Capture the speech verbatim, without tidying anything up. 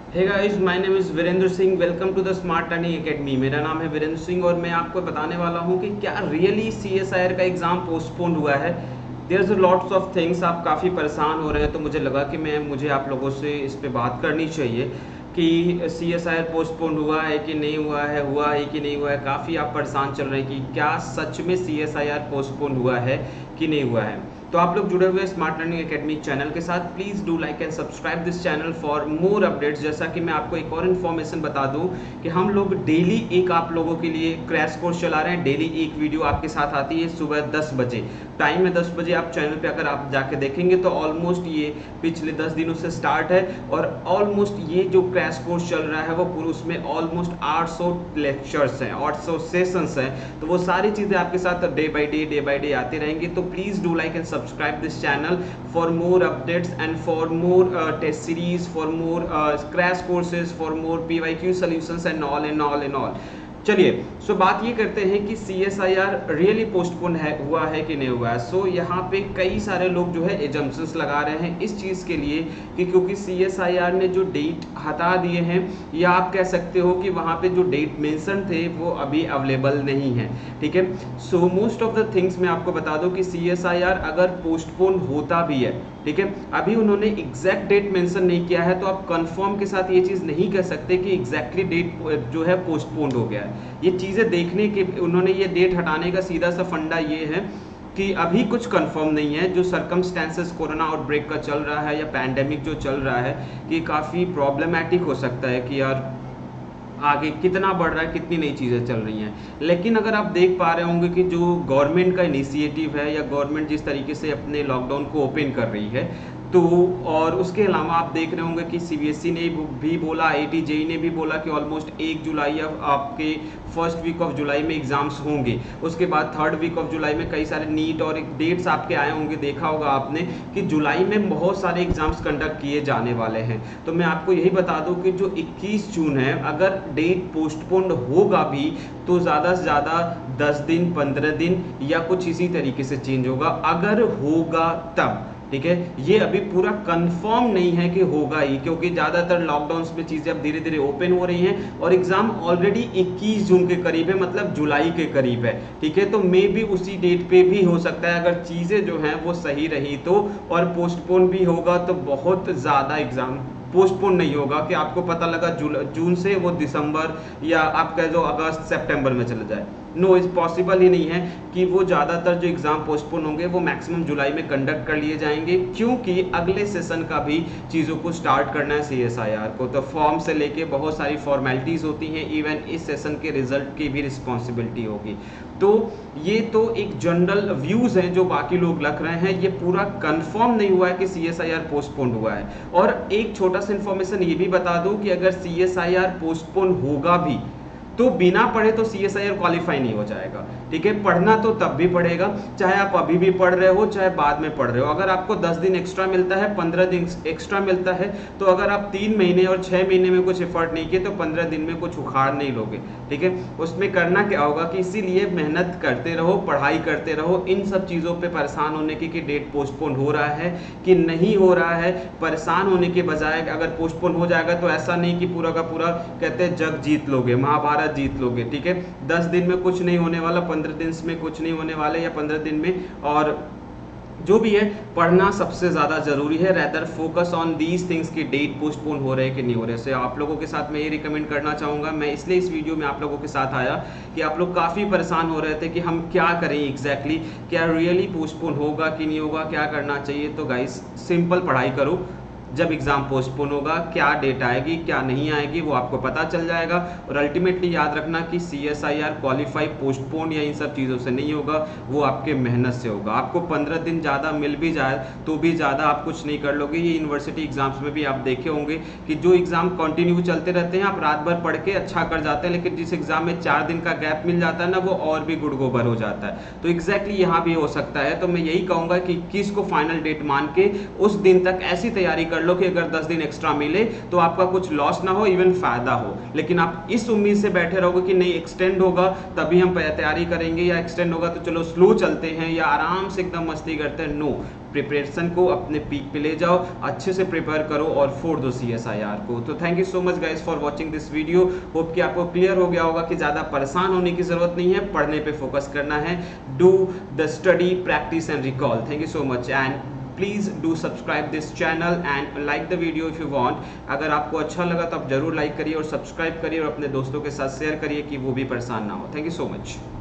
Hey guys, my name is Virendra Singh. Welcome to the smart learning academy. मेरा नाम है वीरेंद्र सिंह और मैं आपको बताने वाला हूं कि क्या रियली सीएसआईआर का एग्ज़ाम पोस्टपोन हुआ है। There are lots of things. आप काफ़ी परेशान हो रहे हैं, तो मुझे लगा कि मैं मुझे आप लोगों से इस पे बात करनी चाहिए कि सीएसआईआर पोस्टपोन हुआ है कि नहीं हुआ है, हुआ है कि नहीं हुआ है। काफ़ी आप परेशान चल रहे हैं कि क्या सच में सीएसआईआर पोस्टपोन हुआ है कि नहीं हुआ है। तो आप लोग जुड़े हुए स्मार्ट लर्निंग एकेडमी चैनल के साथ। Please do like and subscribe this channel for more updates. जैसा कि मैं आपको एक और इन्फॉर्मेशन बता दूं कि हम लोग डेली एक आप लोगों के लिए क्रैश कोर्स चला रहे हैं। डेली एक वीडियो आपके साथ आती है सुबह दस बजे। टाइम है दस बजे। आप चैनल पे अगर आप जाके देखेंगे तो ऑलमोस्ट ये पिछले दस दिनों से स्टार्ट है और ऑलमोस्ट ये जो क्रैश कोर्स चल रहा है वो पूरे उसमें ऑलमोस्ट आठ सौ लेक्चर्स हैं, आठ सौ सेशंस हैं। तो वो सारी चीज़ें आपके साथ day by day day by day आती रहेंगी। तो please do like and subscribe this channel for more updates and for more uh, test series, for more uh, crash courses, for more P Y Q solutions and all and all and all। चलिए, सो बात ये करते हैं कि C S I R really postpone है हुआ है कि नहीं हुआ है। सो यहाँ पे कई सारे लोग जो है एजम्पशंस लगा रहे हैं इस चीज़ के लिए कि क्योंकि सी एस आई आर ने जो डेट हटा दिए हैं, या आप कह सकते हो कि वहाँ पे जो डेट मेंशन थे वो अभी अवेलेबल नहीं है। ठीक है, so most of the things मैं आपको बता दूं कि सी एस आई आर अगर पोस्टपोन होता भी है, ठीक है, अभी उन्होंने एग्जैक्ट डेट मेंशन नहीं किया है, तो आप कंफर्म के साथ ये चीज़ नहीं कह सकते कि एग्जैक्टली डेट जो है पोस्टपोन हो गया है। ये चीज़ें देखने के उन्होंने ये डेट हटाने का सीधा सा फंडा ये है कि अभी कुछ कंफर्म नहीं है। जो सर्कमस्टेंसेस कोरोना आउटब्रेक का चल रहा है या पैंडेमिक जो चल रहा है, ये काफ़ी प्रॉब्लमैटिक हो सकता है कि यार आगे कितना बढ़ रहा है, कितनी नई चीज़ें चल रही हैं। लेकिन अगर आप देख पा रहे होंगे कि जो गवर्नमेंट का इनिशिएटिव है या गवर्नमेंट जिस तरीके से अपने लॉकडाउन को ओपन कर रही है, तो और उसके अलावा आप देख रहे होंगे कि सी बी एस ई ने भी बोला, आई आई टी जे ई ने भी बोला कि ऑलमोस्ट एक जुलाई या आपके फर्स्ट वीक ऑफ जुलाई में एग्जाम्स होंगे। उसके बाद थर्ड वीक ऑफ जुलाई में कई सारे नीट और एक डेट्स आपके आए होंगे, देखा होगा आपने कि जुलाई में बहुत सारे एग्जाम्स कंडक्ट किए जाने वाले हैं। तो मैं आपको यही बता दूं कि जो इक्कीस जून है, अगर डेट पोस्टपोन्ड होगा भी तो ज़्यादा से ज़्यादा दस दिन पंद्रह दिन या कुछ इसी तरीके से चेंज होगा, अगर होगा तब। ठीक है, ये अभी पूरा कंफर्म नहीं है कि होगा ही, क्योंकि ज़्यादातर लॉकडाउन में चीज़ें अब धीरे धीरे ओपन हो रही हैं और एग्ज़ाम ऑलरेडी इक्कीस जून के करीब है, मतलब जुलाई के करीब है। ठीक है, तो मे भी उसी डेट पे भी हो सकता है अगर चीज़ें जो हैं वो सही रही तो। और पोस्टपोन भी होगा तो बहुत ज़्यादा एग्ज़ाम पोस्टपोन नहीं होगा कि आपको पता लगा जून से वो दिसंबर या आप कह दो अगस्त सितंबर में चला जाए। नो, इस पॉसिबल ही नहीं है कि वो ज़्यादातर जो एग्ज़ाम पोस्टपोन होंगे वो मैक्सिमम जुलाई में कंडक्ट कर लिए जाएंगे, क्योंकि अगले सेशन का भी चीज़ों को स्टार्ट करना है सी एस आई आर को। तो फॉर्म से लेके बहुत सारी फॉर्मेलिटीज़ होती हैं, इवन इस सेशन के रिजल्ट की भी रिस्पॉन्सिबिलिटी होगी। तो ये तो एक जनरल व्यूज़ हैं जो बाकी लोग लग रहे हैं, ये पूरा कंफर्म नहीं हुआ है कि C S I R postpone हुआ है। और एक छोटा सा इन्फॉर्मेशन ये भी बता दूं कि अगर C S I R postpone होगा भी तो बिना पढ़े तो C S I R qualify नहीं हो जाएगा। ठीक है, पढ़ना तो तब भी पड़ेगा, चाहे आप अभी भी पढ़ रहे हो चाहे बाद में पढ़ रहे हो। अगर आपको दस दिन एक्स्ट्रा मिलता है, पंद्रह दिन एक्स्ट्रा मिलता है, तो अगर आप तीन महीने और छः महीने में कुछ एफर्ट नहीं किए तो पंद्रह दिन में कुछ उखाड़ नहीं लोगे। ठीक है, उसमें करना क्या होगा कि इसीलिए मेहनत करते रहो, पढ़ाई करते रहो। इन सब चीज़ों पर परेशान होने की कि डेट पोस्टपोन हो रहा है कि नहीं हो रहा है, परेशान होने के बजाय अगर पोस्टपोन हो जाएगा तो ऐसा नहीं कि पूरा का पूरा कहते हैं जग जीत लोगे, महाभारत जीत लोगे। ठीक है, दस दिन में कुछ नहीं होने वाला, पंद्रह दिन में कुछ नहीं होने वाले या पंद्रह दिन में। और जो भी है, पढ़ना सबसे ज़्यादा ज़रूरी है। Rather focus on these things की डेट पोस्टपोन हो रहे हैं कि नहीं हो रहे। से आप लोगों के साथ मैं ये रिकमेंड करना चाहूँगा। मैं इसलिए इस वीडियो में आप लोगों के साथ आया कि आप लोग काफ़ी परेशान हो रहे थे कि हम क्या करें एग्जैक्टली, क्या रियली पोस्टपोन होगा कि नहीं होगा, क्या करना चाहिए। तो गाइस, सिंपल पढ़ाई करो। जब एग्ज़ाम पोस्टपोन होगा, क्या डेट आएगी क्या नहीं आएगी वो आपको पता चल जाएगा। और अल्टीमेटली याद रखना कि C S I R qualify postpone या इन सब चीज़ों से नहीं होगा, वो आपके मेहनत से होगा। आपको पंद्रह दिन ज़्यादा मिल भी जाए तो भी ज़्यादा आप कुछ नहीं कर लोगे। ये यूनिवर्सिटी एग्जाम्स में भी आप देखे होंगे कि जो एग्ज़ाम कंटिन्यू चलते रहते हैं, आप रात भर पढ़ के अच्छा कर जाते हैं, लेकिन जिस एग्ज़ाम में चार दिन का गैप मिल जाता है ना, वो और भी गुड़ गोबर हो जाता है। तो एग्जैक्टली यहाँ भी हो सकता है। तो मैं यही कहूँगा कि इक्कीस को फाइनल डेट मान के उस दिन तक ऐसी तैयारी कर कर लो कि अगर दस दिन एक्स्ट्रा मिले तो आपका कुछ लॉस ना हो, इवन फायदा हो। लेकिन आप इस उम्मीद से बैठे रहोगे कि नहीं एक्सटेंड होगा तभी हम तैयारी करेंगे, या एक्सटेंड होगा तो चलो स्लो चलते हैं या आराम से एकदम मस्ती करते हैं। नो, प्रिपरेशन को अपने पीक पे ले जाओ, अच्छे से प्रिपेयर करो और फोड़ दो सी एस आई आर को। तो thank you so much guys for watching this video. Hope कि आपको क्लियर हो गया होगा कि ज़्यादा परेशान होने की जरूरत नहीं है, पढ़ने पे फोकस करना है। Do the study, practice and recall. Thank you so much and please do subscribe this channel and like the video if you want. अगर आपको अच्छा लगा तो आप जरूर लाइक करिए और सब्सक्राइब करिए और अपने दोस्तों के साथ शेयर करिए कि वो भी परेशान ना हो। Thank you so much.